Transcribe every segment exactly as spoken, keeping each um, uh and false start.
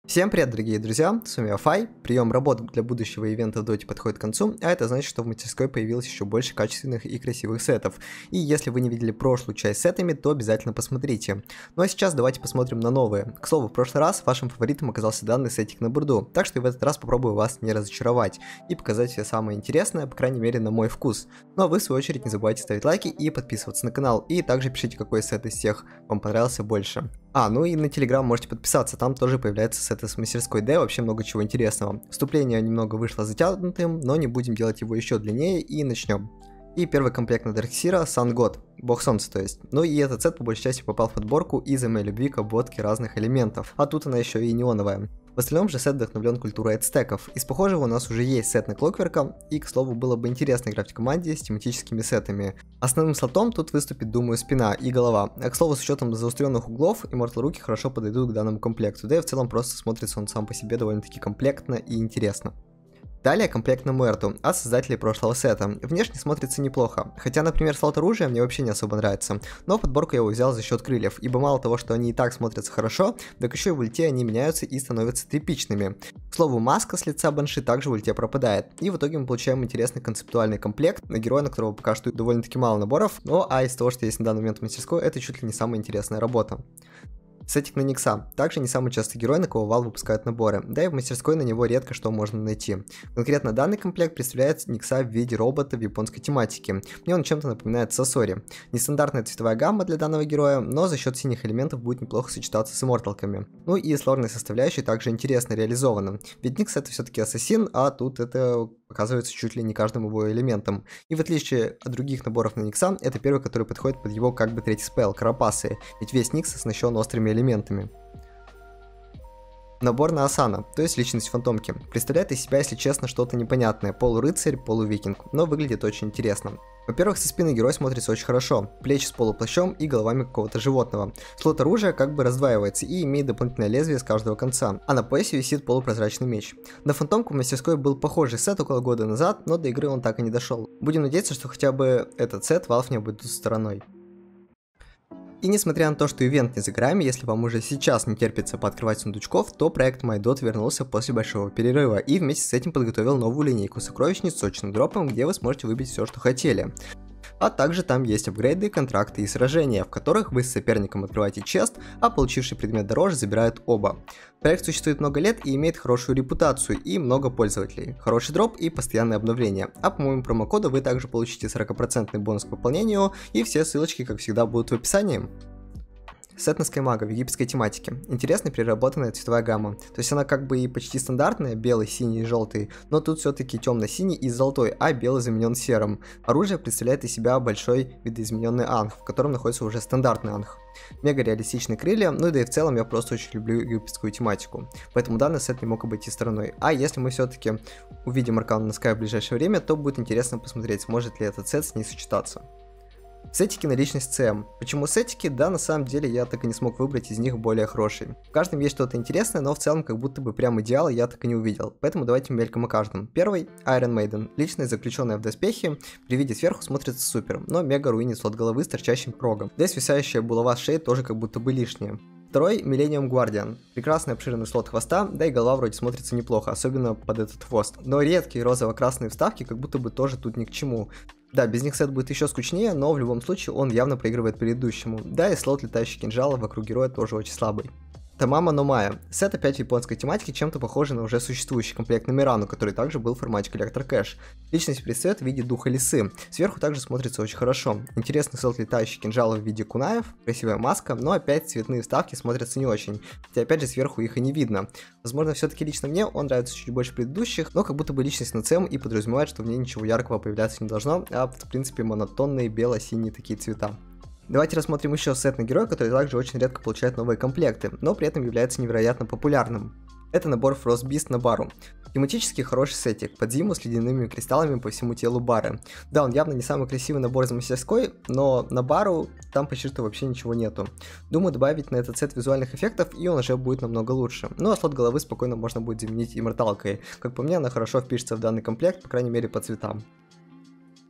Всем привет, дорогие друзья, с вами Афай. Прием работ для будущего ивента в доте подходит к концу, а это значит, что в мастерской появилось еще больше качественных и красивых сетов. И если вы не видели прошлую часть с сетами, то обязательно посмотрите. Ну а сейчас давайте посмотрим на новые. К слову, в прошлый раз вашим фаворитом оказался данный сетик на бурду, так что и в этот раз попробую вас не разочаровать и показать все самое интересное, по крайней мере на мой вкус. Ну а вы в свою очередь не забывайте ставить лайки и подписываться на канал, и также пишите, какой сет из всех вам понравился больше. А, ну и на Телеграм можете подписаться, там тоже появляются сеты с мастерской Д, вообще много чего интересного. Вступление немного вышло затянутым, но не будем делать его еще длиннее и начнем. И первый комплект на Дарксира Sun God, бог солнца то есть. Ну и этот сет по большей части попал в подборку из-за моей любви к обводке разных элементов, а тут она еще и неоновая. В остальном же сет вдохновлен культурой ацтеков. Из похожего у нас уже есть сет на Клокверка, и, к слову, было бы интересно играть в команде с тематическими сетами. Основным слотом тут выступит, думаю, спина и голова. А, к слову, с учетом заостренных углов, Immortal руки хорошо подойдут к данному комплекту, да и в целом просто смотрится он сам по себе довольно-таки комплектно и интересно. Далее комплект на Муэрту от создателей прошлого сета. Внешне смотрится неплохо, хотя, например, слот оружия мне вообще не особо нравится, но подборку я его взял за счет крыльев, ибо мало того, что они и так смотрятся хорошо, так еще и в ульте они меняются и становятся типичными. К слову, маска с лица Банши также в ульте пропадает, и в итоге мы получаем интересный концептуальный комплект на героя, на которого пока что довольно-таки мало наборов, но а из того, что есть на данный момент в мастерской, это чуть ли не самая интересная работа. Сетик на Никса. Также не самый частый герой, на кого Valve выпускают наборы, да и в мастерской на него редко что можно найти. Конкретно данный комплект представляет Никса в виде робота в японской тематике. Мне он чем-то напоминает Сосори. Нестандартная цветовая гамма для данного героя, но за счет синих элементов будет неплохо сочетаться с имморталками. Ну и с лорной составляющей также интересно реализована. Ведь Никс это все-таки ассасин, а тут это оказывается чуть ли не каждым его элементом. И в отличие от других наборов на Никса, это первый, который подходит под его как бы третий спел, Карапасы, ведь весь Никс оснащен острыми элементами. Набор на Асана, то есть личность фантомки. Представляет из себя, если честно, что-то непонятное, полурыцарь, полувикинг, но выглядит очень интересно. Во-первых, со спины герой смотрится очень хорошо, плечи с полуплащом и головами какого-то животного. Слот оружия как бы раздваивается и имеет дополнительное лезвие с каждого конца, а на поясе висит полупрозрачный меч. На фантомку в мастерской был похожий сет около года назад, но до игры он так и не дошел. Будем надеяться, что хотя бы этот сет Valve не обойдут стороной. И несмотря на то, что ивент не за горами, если вам уже сейчас не терпится пооткрывать сундучков, то проект MyDot вернулся после большого перерыва и вместе с этим подготовил новую линейку сокровищниц с сочным дропом, где вы сможете выбить все, что хотели. А также там есть апгрейды, контракты и сражения, в которых вы с соперником открываете чест, а получивший предмет дороже забирают оба. Проект существует много лет и имеет хорошую репутацию и много пользователей, хороший дроп и постоянное обновление. А по моему промокоду вы также получите сорок процентов бонус к пополнению, и все ссылочки, как всегда, будут в описании. Сет на Скаймага в египетской тематике. Интересная переработанная цветовая гамма. То есть она как бы и почти стандартная, белый, синий и желтый, но тут все-таки темно-синий и золотой, а белый заменен серым. Оружие представляет из себя большой видоизмененный анх, в котором находится уже стандартный анх. Мега реалистичные крылья, ну и да и в целом я просто очень люблю египетскую тематику, поэтому данный сет не мог обойти стороной. А если мы все-таки увидим Аркану на Скай в ближайшее время, то будет интересно посмотреть, сможет ли этот сет с ней сочетаться. Сетики на личность ЦМ. Почему сетики? Да, на самом деле я так и не смог выбрать из них более хороший. В каждом есть что-то интересное, но в целом как будто бы прям идеала я так и не увидел. Поэтому давайте мельком о каждом. Первый — Iron Maiden. Личность, заключенная в доспехе, при виде сверху смотрится супер, но мега руинит слот головы с торчащим рогом. Да и свисающая булава с шеи тоже как будто бы лишняя. Второй — Millennium Guardian. Прекрасный обширный слот хвоста, да и голова вроде смотрится неплохо, особенно под этот хвост. Но редкие розово-красные вставки как будто бы тоже тут ни к чему. Да, без них сет будет еще скучнее, но в любом случае он явно проигрывает предыдущему. Да, и слот летающих кинжалов вокруг героя тоже очень слабый. Тамама но Майя. Сет опять в японской тематике, чем-то похожий на уже существующий комплект на Мирану, который также был в формате коллектор кэш. Личность предстает в виде духа лисы. Сверху также смотрится очень хорошо. Интересный слот летающих кинжалов в виде кунаев, красивая маска, но опять цветные вставки смотрятся не очень. Хотя опять же сверху их и не видно. Возможно, все-таки лично мне он нравится чуть больше предыдущих, но как будто бы личность на ЦМ и подразумевает, что в ней ничего яркого появляться не должно, а в принципе монотонные бело-синие такие цвета. Давайте рассмотрим еще сет на героя, который также очень редко получает новые комплекты, но при этом является невероятно популярным. Это набор Frostbeast на бару. Тематически хороший сетик, под зиму с ледяными кристаллами по всему телу бары. Да, он явно не самый красивый набор из мастерской, но на бару там почти что вообще ничего нету. Думаю, добавить на этот сет визуальных эффектов, и он уже будет намного лучше. Ну а слот головы спокойно можно будет заменить имморталкой. Как по мне, она хорошо впишется в данный комплект, по крайней мере по цветам.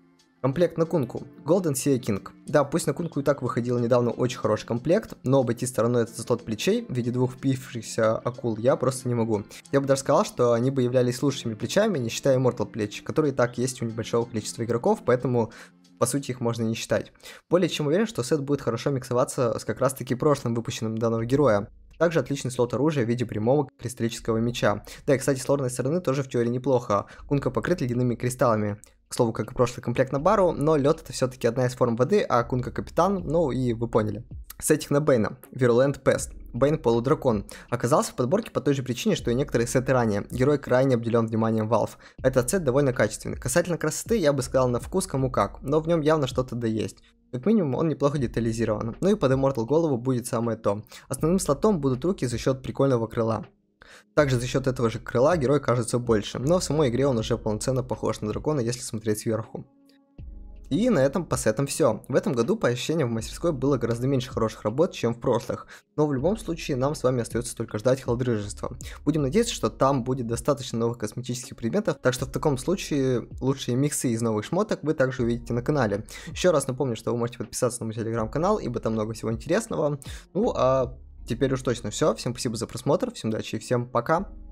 Комплект на Кунку. Golden Sea King. Да, пусть на Кунку и так выходил недавно очень хороший комплект, но обойти стороной этот слот плечей в виде двух впившихся акул я просто не могу. Я бы даже сказал, что они бы являлись лучшими плечами, не считая Immortal плеч, которые и так есть у небольшого количества игроков, поэтому по сути их можно не считать. Более чем уверен, что сет будет хорошо миксоваться с как раз таки прошлым выпущенным данного героя. Также отличный слот оружия в виде прямого кристаллического меча. Да, и кстати, с лорной стороны тоже в теории неплохо. Кунка покрыт ледяными кристаллами. К слову, как и прошлый комплект на бару, но лед это все-таки одна из форм воды, а Кунка капитан, ну и вы поняли. Сеттинг на Бэйна. Virulent Pest. Бэйн полудракон. Оказался в подборке по той же причине, что и некоторые сеты ранее. Герой крайне обделен вниманием Valve. Этот сет довольно качественный. Касательно красоты, я бы сказал на вкус кому как, но в нем явно что-то да есть. Как минимум, он неплохо детализирован. Ну и под Immortal голову будет самое то. Основным слотом будут руки за счет прикольного крыла. Также за счет этого же крыла герой кажется больше, но в самой игре он уже полноценно похож на дракона, если смотреть сверху. И на этом по сетам все. В этом году по ощущениям в мастерской было гораздо меньше хороших работ, чем в прошлых. Но в любом случае нам с вами остается только ждать холдрыжества. Будем надеяться, что там будет достаточно новых косметических предметов, так что в таком случае лучшие миксы из новых шмоток вы также увидите на канале. Еще раз напомню, что вы можете подписаться на мой телеграм-канал, ибо там много всего интересного. Ну а теперь уж точно все. Всем спасибо за просмотр, всем удачи и всем пока.